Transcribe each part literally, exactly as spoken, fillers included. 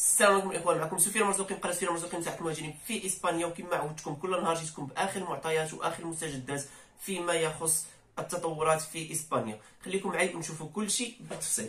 السلام عليكم الاخوان، معكم سفيان مرزوقي من قناه سفيان مرزوقي نتاع المهاجرين في اسبانيا. وكما عودتكم كل نهار جيتكم باخر المعطيات واخر المستجدات فيما يخص التطورات في اسبانيا. خليكم معي ونشوفوا كل شيء بالتفصيل.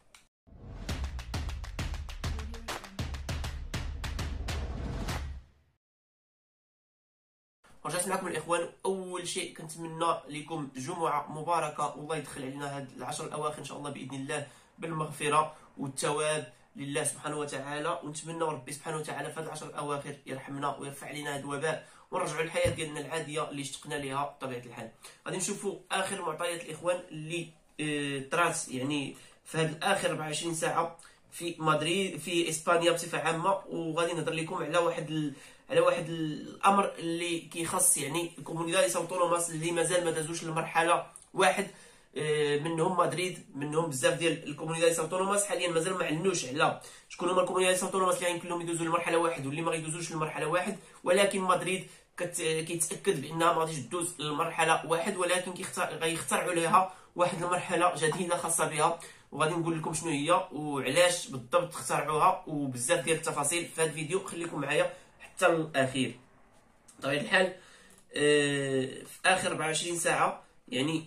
رجعت معكم الاخوان. اول شيء كنتمنى لكم جمعه مباركه، والله يدخل علينا هاد العشر الاواخر ان شاء الله باذن الله بالمغفره والثواب لله سبحانه وتعالى. ونتمنى ربي سبحانه وتعالى في هاد العشر الاواخر يرحمنا ويرفع علينا هاد الوباء ونرجعوا للحياه ديالنا العاديه اللي اشتقنا ليها بطبيعه الحال. غادي نشوفوا اخر معطيات الاخوان اللي اه طرات يعني في هاد اخر أربعة وعشرين ساعه في مدريد في اسبانيا بصفه عامه. وغادي نهضر لكم على واحد ال... على واحد الامر اللي كيخص يعني الكومونيداديس اوتونوماس اللي مازال ما دازوش لمرحله واحد منهم مدريد، منهم بزاف ديال الكومونيداديس اوتونوماس حاليا مازال ما علنوش على شكون هما الكومونيداديس اوتونوماس اللي يمكن لهم يدوزوا لمرحله واحد واللي ما غيدوزوش لمرحله واحد. ولكن مدريد كت... كيتاكد بانها ما غاديش تدوز لمرحله واحد، ولكن كيختار غيخترعوا لها واحد المرحله جديده خاصه بها، وغادي نقول لكم شنو هي وعلاش بالضبط اخترعوها وبزاف ديال التفاصيل في هذا الفيديو. خليكم معايا حتى الاخير. بطبيعه الحال في اخر أربعة وعشرين ساعه يعني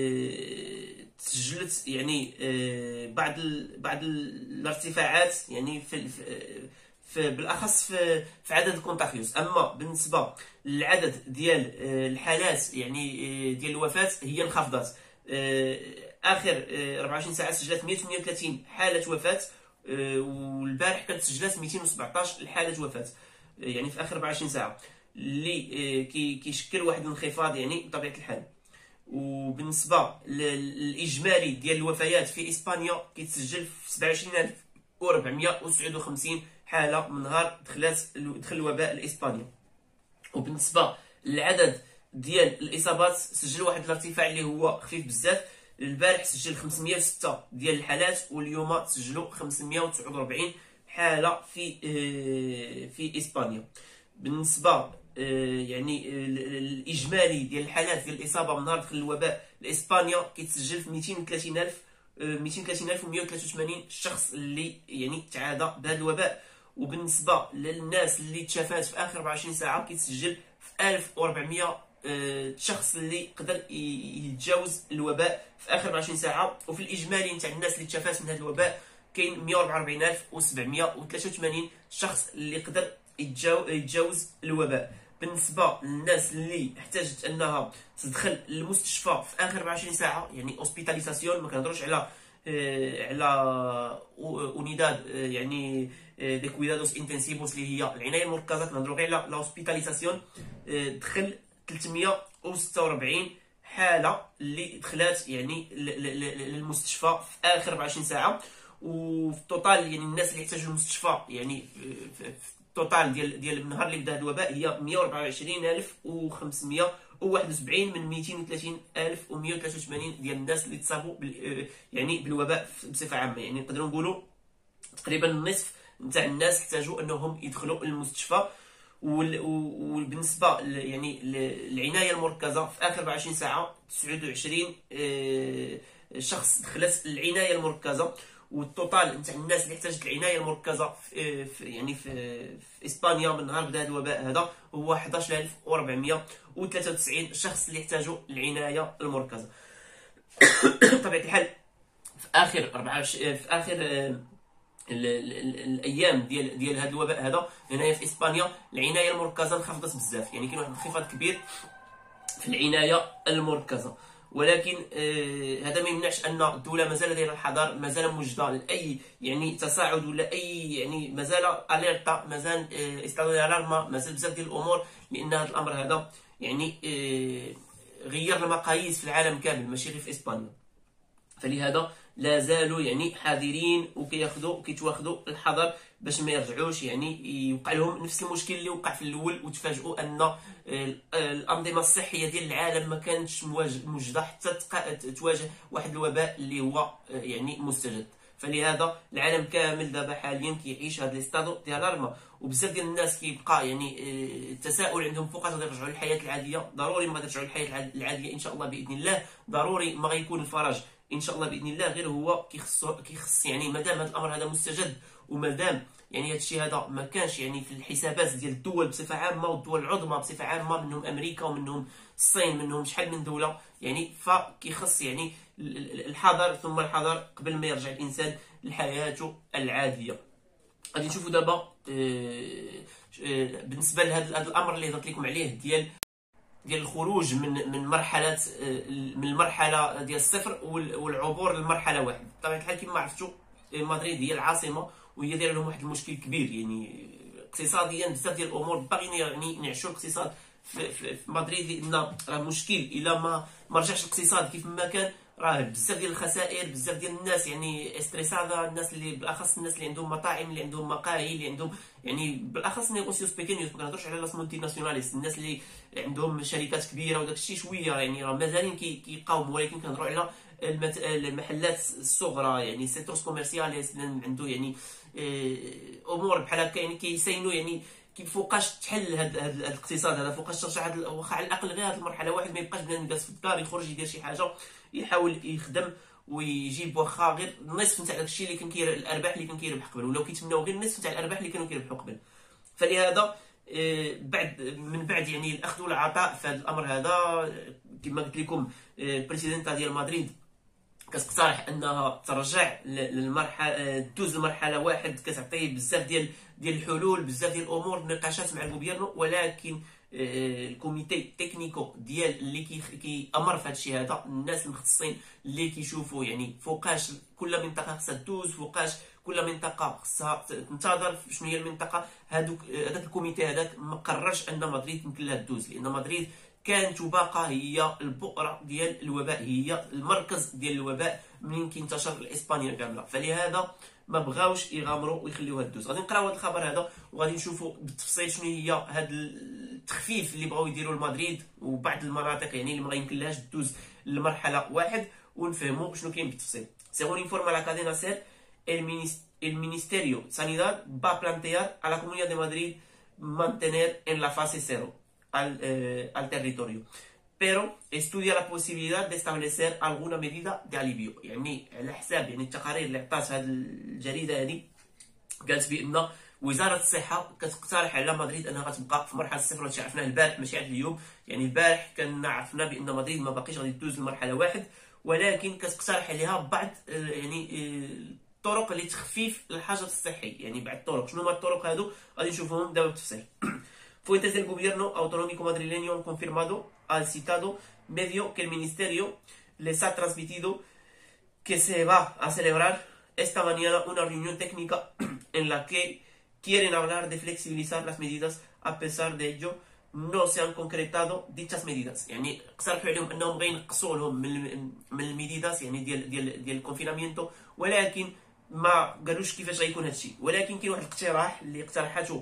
تسجلت يعني بعض بعض الارتفاعات يعني في, في بالاخص في في عدد الكونتاكيوس. اما بالنسبه للعدد ديال الحالات يعني ديال الوفاه هي انخفضت. اخر أربعة وعشرين ساعه سجلت مئة وثمانية وثلاثين حاله وفاه، والبارح كانت سجلت مئتين وسبعطاش حاله وفاه يعني في اخر أربعة وعشرين ساعه، اللي كيشكل واحد الانخفاض يعني بطبيعه الحال. وبالنسبه للاجمالي ديال الوفيات في اسبانيا كيتسجل في سبعة وعشرين ألف وأربعمئة وتسعة وخمسين حاله من نهار دخلت دخل الوباء لاسبانيا. وبالنسبه للعدد ديال الاصابات سجل واحد الارتفاع اللي هو خفيف بزاف. البارح سجل خمسمئة وستة ديال الحالات، واليوم سجلوا خمسمئة وتسعة وأربعين حاله في في اسبانيا. بالنسبه يعني الاجمالي ديال الحالات ديال الاصابه من نهار دخل الوباء لاسبانيا كيتسجل في مئتين وثلاثين ألف مئتين وثلاثين ألف ومئة وثلاثة وثمانين شخص اللي يعني تعادى بهذا الوباء. وبالنسبه للناس اللي تشافات في اخر أربعة وعشرين ساعه كيتسجل في ألف وأربعمئة شخص اللي قدر يتجاوز الوباء في اخر أربعة وعشرين ساعه. وفي الاجمالي نتاع الناس اللي تشافات من هذا الوباء كاين مئة وأربعة وأربعين ألف وسبعمئة وثلاثة وثمانين شخص اللي قدر يتجاوز الوباء. بالنسبه للناس اللي احتاجت انها تدخل للمستشفى في اخر أربعة وعشرين ساعه يعني اوسبيتاليزاسيون، ما كنهضروش على على اونيداد يعني دي كويدادوس انتنسيفوس اللي هي العنايه المركزه، كنهضروا غير على لاوسبيتاليزاسيون. دخل ثلاثمئة وستة وأربعين حاله اللي دخلات يعني للمستشفى في اخر أربعة وعشرين ساعه. وفي التوتال يعني الناس اللي يحتاجوا المستشفى يعني في التوتال ديال ديال النهار اللي بدا هذا الوباء هي مئة وأربعة وعشرين ألف وخمسمئة وواحد وسبعين من مئتين وثلاثين ألف ومئة وثلاثة وثمانين ديال الناس اللي تصابوا يعني بالوباء بصفه عامه. يعني نقدروا نقولوا تقريبا النصف نتاع الناس احتاجوا انهم يدخلوا للمستشفى. وبالنسبه يعني العنايه المركزه في اخر أربعة وعشرين ساعه تسعة وعشرين شخص دخلت العنايه المركزه. والتوتال نتاع الناس اللي احتاجت العنايه المركزه في, في يعني في, في اسبانيا من نهار بدا هذا الوباء هذا هو أحد عشر ألف وأربعمئة وثلاثة وتسعين شخص اللي احتاجوا العنايه المركزه. بطبيعه الحال في اخر أربعة وعشرين في اخر ال ال ال الايام ديال ديال هذا الوباء هذا هنايا في اسبانيا العنايه المركزه انخفضت بزاف، يعني كاين واحد الانخفاض كبير في العنايه المركزه. ولكن آه هذا ما يمنعش ان الدوله مازال دايره الحذر، مازال موجده لاي يعني تصاعد ولا اي يعني مازال اليرتا، مازال آه استعداد الالارما، مازال بزاف ديال الامور، لان هذا الامر هذا يعني آه غير المقاييس في العالم كامل ماشي غير في اسبانيا. فلهذا لا زالوا يعني حذرين وكياخذوا وكيتواخذوا الحذر باش ما يرجعوش يعني يوقع لهم نفس المشكل اللي وقع في الاول وتفاجئوا ان الانظمه الصحيه ديال العالم ما كانتش موجده حتى تواجه واحد الوباء اللي هو يعني مستجد. فلهذا العالم كامل دابا حاليا كيعيش هذا الاستادو ديال الارما، وبزاف ديال الناس كيبقى يعني التساؤل عندهم فوقاش غادي يرجعوا للحياه العاديه. ضروري ما غادي يرجعوا للحياه العاديه ان شاء الله باذن الله، ضروري ما غيكون الفرج ان شاء الله باذن الله. غير هو كيخص كيخص يعني مادام هذا الامر هذا مستجد ومادام يعني هذا الشيء هذا ما كانش يعني في الحسابات ديال الدول بصفه عامه، والدول العظمى بصفه عامه، منهم امريكا ومنهم الصين، منهم شحال من دوله يعني. فكيخص يعني الحذر ثم الحذر قبل ما يرجع الانسان لحياته العاديه. غادي نشوفوا دابا بالنسبه لهذا الامر اللي هضرت لكم عليه ديال ديال الخروج من من مرحله من المرحله ديال الصفر والعبور للمرحله واحد. بطبيعه الحال كما عرفتوا مدريد هي العاصمه، وهي دايره لهم واحد المشكل كبير يعني اقتصاديا. بزاف ديال الامور باغيين يعني نعشوا الاقتصاد في, في, في مدريد، لان راه مشكل الا ما ما رجعش الاقتصاد كيف ما كان، راه بزاف ديال الخسائر، بزاف ديال الناس يعني استريسادا، الناس اللي بالاخص الناس اللي عندهم مطاعم، اللي عندهم مقاهي، اللي عندهم يعني بالاخص نيغوسيوس بيكينيوس، ما كنهضرش على لاس مولتي ناسيوناليست، الناس اللي عندهم شركات كبيره وداك الشيء شويه يعني راه مازالين كيقاوموا، ولكن كنهضروا على المت... المحلات الصغرى يعني سيتروس كوميرسياليس عنده يعني امور بحال هكا يعني كيساينوا يعني كيف فوقاش تحل هذا الاقتصاد هذا، فوقاش ترجع هذا، واخا على الاقل غير هذه المرحله واحد ما يبقاش بنادم جالس في الدار، يخرج يدير شي حاجه، يحاول يخدم ويجيب واخا غير النصف نتاع داكشي اللي كان كير الارباح اللي كان كيربح قبل، ولاو كيتمناو غير النصف نتاع الارباح اللي كانوا كيربحوا قبل. فلهذا بعد من بعد يعني الاخذ والعطاء في هذا الامر هذا، كما قلت لكم البريزيدنت ديال مدريد كتقترح انها ترجع للمرحله دوز المرحله واحد، كتعطي بزاف ديال ديال الحلول، بزاف ديال الامور، نقاشات مع الغوبيرنو، ولكن الكوميتي تكنيكو ديال اللي كيامر في هذا الشيء هذا، الناس المختصين اللي كيشوفوا يعني فوقاش كل منطقه خصها دوز، فوقاش كل منطقه خصها تنتظر شنو هي المنطقه، هذوك هذاك الكوميتي هذاك ما قررش ان مدريد يمكن لها دوز، لان مدريد كانت وباقا هي البؤره ديال الوباء، هي المركز ديال الوباء منين كينتشر لاسبانيا كامله. فلهذا ما بغاوش يغامروا ويخليوها دوز. غادي نقراو هذا الخبر هذا وغادي نشوفوا بالتفصيل شنو هي هذا التخفيف اللي بغاو يديروا لمدريد وبعض المناطق يعني اللي ما يمكنلهاش دوز لمرحله واحد، ونفهموا شنو كاين بالتفصيل. Según informa la cadena SER, el Ministerio de Sanidad va a plantear a la Comunidad de Madrid mantener en la fase cero al, eh, al territorio, pero estudia la posibilidad de establecer alguna medida de alivio. يعني على حساب يعني التقارير اللي عطات هذه الجريده هذه، قالت بان وزاره الصحه كتقترح على مدريد انها غتبقى في مرحله الصفر. هادشي عرفناه البارح ماشي عاد اليوم، يعني البارح كنا عرفنا بان مدريد ما باقيش غادي تدوز لمرحله واحد، ولكن كتقترح عليها بعض يعني الطرق لتخفيف الحاجه الصحي، يعني بعض الطرق. شنو هما الطرق هادو غادي نشوفوهم دابا بالتفصيل. Fuentes del gobierno autonómico madrileño han confirmado al citado medio que el ministerio les ha transmitido que se va a celebrar esta mañana una reunión técnica en la que quieren hablar de flexibilizar las medidas. A pesar de ello no se han concretado dichas medidas. يعني اقترحوا عليهم انهم غينقصوا لهم من من الميديداس يعني ديال ديال ديال الكونفينامينتو، ولكن ما قالوش كيفاش غيكون هذا الشيء. ولكن كاين واحد الاقتراح اللي اقترحته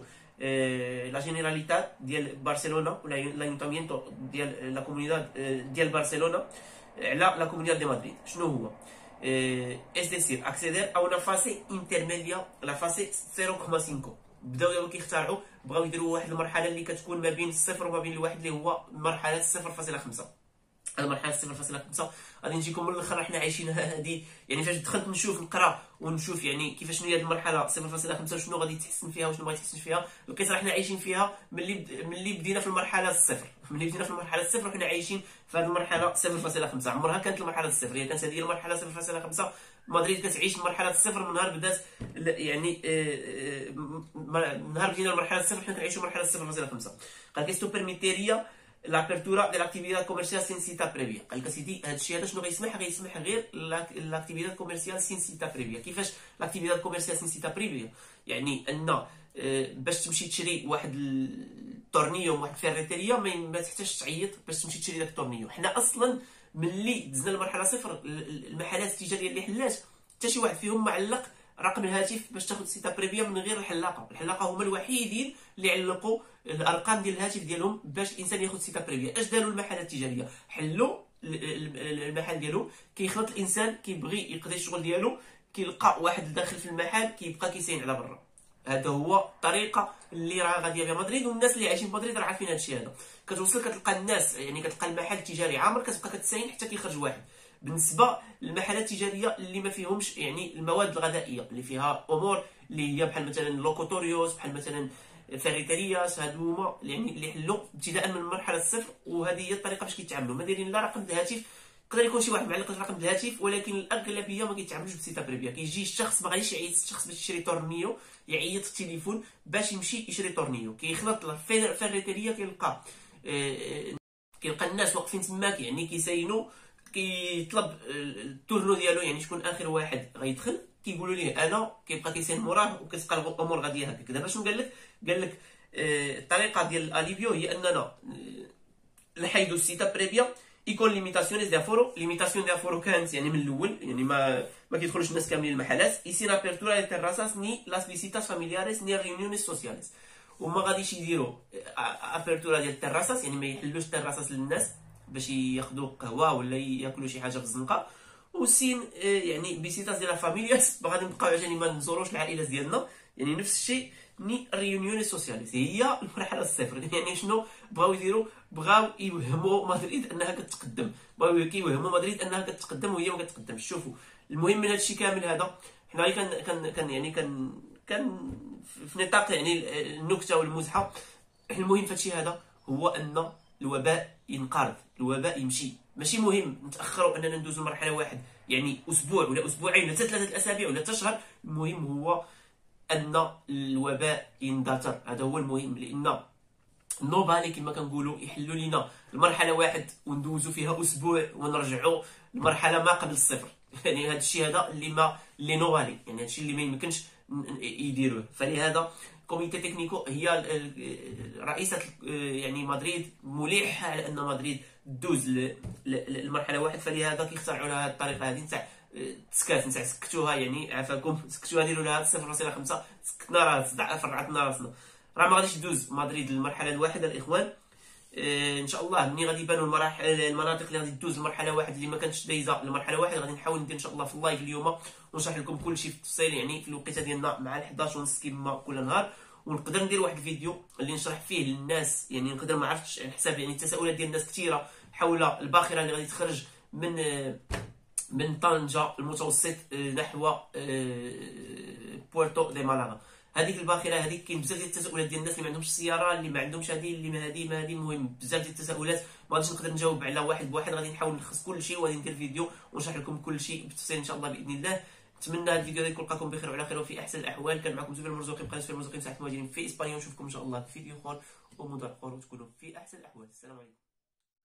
لا جينيراليتات ديال برشلونه ولا لايونتامينتو ديال لا كومونيداد ديال برشلونه على لا كومونيداد دي مدريد. شنو هو؟ es decir acceder a una fase intermedia, la fase صفر فاصلة خمسة. بداو كيخترعوا بغاو يديروا واحد المرحله اللي كتكون ما بين الصفر وما بين الواحد اللي هو مرحله صفر فاصلة خمسة. المرحله صفر فاصلة خمسة غادي نجيكم من الاخر، حنا عايشينها هذه يعني فاش دخلت نشوف نقرا ونشوف يعني كيفاش شنو هي هذه المرحله صفر فاصلة خمسة وشنو غادي يتحسن فيها وشنو ما يتحسنش فيها، لقيت راه حنا عايشين فيها ملي ملي بدينا في المرحله الصفر، ملي بدينا في المرحله الصفر وحنا عايشين في هذه المرحله صفر فاصلة خمسة. عمرها كانت المرحله الصفر، هي كانت هذه المرحله صفر فاصلة خمسة. مدريد كتعيش مرحله الصفر من نهار بدات يعني من نهار بدينا المرحله الصفر حنا كنعيشوا مرحله صفر فاصلة خمسة. قال كيستو بيرميتيريا la apertura de la actividad comercial sin cita previa. قال لك سيدي هذا الشيء هذا شنو غيسمح؟ غيسمح غير لاكتيفيداد كوميرسيال سين سيتا بريفيا. كيفاش لاكتيفيداد كوميرسيال سين سيتا بريفيا؟ يعني ان باش تمشي تشري واحد التورنيو واحد الفيريتيريا ما تحتاجش تعيط باش تمشي تشري داك التورنيو. حنا اصلا ملي دزنا المرحله صفر المحلات التجاريه اللي حلات حتى شي واحد فيهم معلق رقم الهاتف باش تاخذ سيتا بريفيا من غير الحلاقه. الحلاقه هما الوحيدين اللي علقوا الارقام ديال الهاتف ديالهم باش الانسان ياخذ سيتا بريفيا. اش داروا المحلات التجاريه؟ حلوا المحل ديالو، كيخلط الانسان كيبغي يقضي الشغل ديالو كيلقى واحد داخل في المحل كيبقى كيسين على برا. هذا هو الطريقه اللي راه غاديه بها مدريد، والناس اللي عايشين في مدريد راه عارفين هذا الشيء هذا. كتوصل كتلقى الناس يعني كتلقى المحل التجاري عامر كتبقى كتساين حتى كيخرج واحد بالنسبه للمحلات التجاريه اللي ما فيهمش يعني المواد الغذائيه، اللي فيها امور اللي هي بحال مثلا لوكوتوريوس، بحال مثلا فيريتيرياس، هادو هما يعني اللي حلوا ابتداء من مرحله الصفر. وهذه هي الطريقه باش كيتعاملوا، ما دايرين لا رقم الهاتف. يقدر يكون شي واحد معلق رقم الهاتف، ولكن الاغلبيه ما كيتعاملوش بسيتا بريفيا. كيجي الشخص ما غاديش يعيط الشخص باش يشري تورنيو، يعيط في التليفون باش يمشي يشري تورنيو. كيخلط الفيريتيريا، كيلقى كيلقى الناس واقفين تماك يعني كيساينوا، كيطلب التورنو ديالو يعني شكون اخر واحد غيدخل، كيقولوا ليه انا، كيبقى كيساين موراه وكتبقى الامور غاديه هكاك. دابا شنو قال لك؟ قال لك آه الطريقه ديال الاليفيو هي اننا آه نحيدو السيتا بريفيا يكون ليميتاسيونيز دي افورو. ليميتاسيون دي افورو كانت يعني من الاول يعني ما ما كيدخلوش الناس كاملين المحلات. ايسي ابيرتورا لي تيراساس ني لاس فيسيتاس فاميلياريس ني ريونيونيس سوسياليس. وما غاديش يديروا ابيرتورا ديال التيراساس، يعني ما يحلوش التيراساس للناس باش ياخذوا قهوه ولا ياكلوا شي حاجه في الزنقه. وسين يعني بيسيتاس ديال فاميلياس غادي نبقاو يعني ما نزوروش العائلات ديالنا، يعني نفس الشيء ني ريونيوني سوسياليس. هي المرحله الصفر. يعني شنو بغاو يديروا؟ بغاو يوهموا مدريد انها كتقدم، بغاو كيوهموا مدريد انها كتقدم وهي ما كتقدمش. شوفوا المهم من هذا الشيء كامل هذا، حنا كان كان كان يعني كان كان في نطاق يعني النكته والمزحه. المهم في هادشي هذا هو ان الوباء ينقرض، الوباء يمشي. ماشي مهم نتاخروا اننا ندوزو مرحله واحد يعني اسبوع ولا اسبوعين ولا حتى ثلاثه الاسابيع ولا حتى شهر. المهم هو ان الوباء يندثر، هذا هو المهم. لان النوبالي كما كنقولوا يحلوا لينا المرحله واحد وندوزو فيها اسبوع ونرجعوا لمرحله ما قبل الصفر. يعني هذا الشيء هذا اللي ما اللي نوبالي، يعني هذا الشيء اللي ما يمكنش يديروه. فلهذا كوميتي تكنيكو هي رئيسه يعني مدريد ملحه على ان مدريد دوز للمرحله واحد. فلهذا كيخترعوا لها الطريقه هذه نتاع تسكات، نتاع سكتوها يعني عافاكم، سكتوها ديروا لها صفر فاصلة خمسة، سكتنا راه فرعتنا راسنا. راه ما غاديش تدوز مدريد للمرحله الواحده الاخوان. آه ان شاء الله ملي غادي يبانوا المراحل المناطق اللي غادي تدوز المرحله واحد اللي ما كانتش دايزه المرحله واحد، غادي نحاول ندير ان شاء الله في اللايف اليوم ونشرح لكم كل شيء في التفصيل يعني في الوقيته ديالنا مع حداش ونص كما كل نهار. ونقدر ندير واحد الفيديو اللي نشرح فيه للناس يعني نقدر ما عرفتش على حساب يعني التساؤلات ديال الناس كثيره حول الباخره اللي غادي تخرج من آه من طنجة المتوسط نحو بورتو دي مالاغا. هذيك الباخره هذيك كاين بزاف ديال التساؤلات ديال الناس اللي ما عندهمش السياره، اللي ما عندهمش هذه، اللي ما هذه ما هذه. المهم بزاف ديال التساؤلات ما غاديش نقدر نجاوب على واحد بواحد، غادي نحاول نلخص كل شيء وغادي ندير فيديو ونشرح لكم كل شيء بالتفصيل ان شاء الله باذن الله. نتمنى هذا الفيديو يكون لقاكم بخير وعلى خير وفي احسن الاحوال. كان معكم زبير المرزوقي بقناه زبير المرزوقي مساحه المهاجرين في اسبانيا، ونشوفكم ان شاء الله في فيديو اخر وموضوع اخر وتكونوا في احسن الاحوال. السلام عليكم.